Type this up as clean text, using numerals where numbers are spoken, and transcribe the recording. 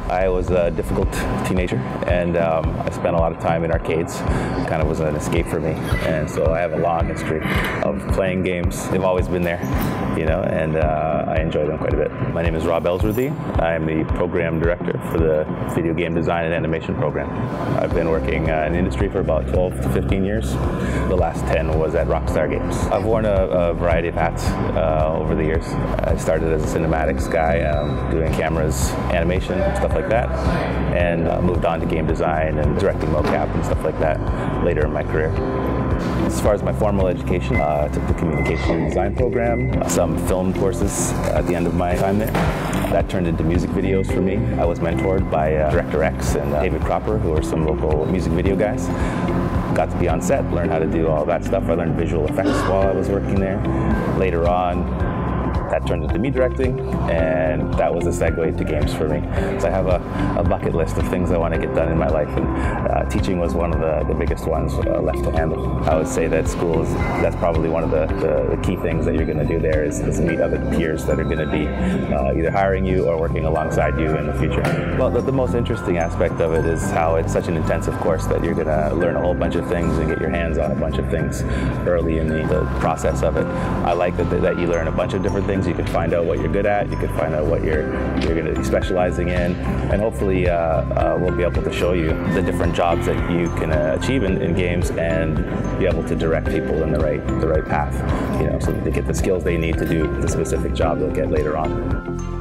I was a difficult teenager, and I spent a lot of time in arcades. It kind of was an escape for me, and so I have a long history of playing games. They've always been there, and I enjoy them quite a bit. My name is Rob Elsworthy. I am the program director for the video game design and animation program. I've been working in the industry for about 12 to 15 years. The last 10 was at Rockstar Games. I've worn a variety of hats over the years. I started as a cinematics guy, doing cameras, animation, stuff like that, and moved on to game design and directing mocap and stuff like that later in my career. As far as my formal education, I took the communication and design program, some film courses at the end of my time there. That turned into music videos for me. I was mentored by Director X and David Cropper, who are some local music video guys. Got to be on set, learn how to do all that stuff. I learned visual effects while I was working there. Later on, that turned into me directing, and that was a segue to games for me. So I have a bucket list of things I want to get done in my life, and teaching was one of the biggest ones left to handle. I would say that schools, that's probably one of the key things that you're going to do there is meet other peers that are going to be either hiring you or working alongside you in the future. Well, the most interesting aspect of it is how it's such an intensive course that you're going to learn a whole bunch of things and get your hands on a bunch of things early in the process of it. I like that you learn a bunch of different things. You can find out what you're good at, you can find out what you're going to be specializing in, and hopefully we'll be able to show you the different jobs that you can achieve in games and be able to direct people in the right path, so that they get the skills they need to do the specific job they'll get later on.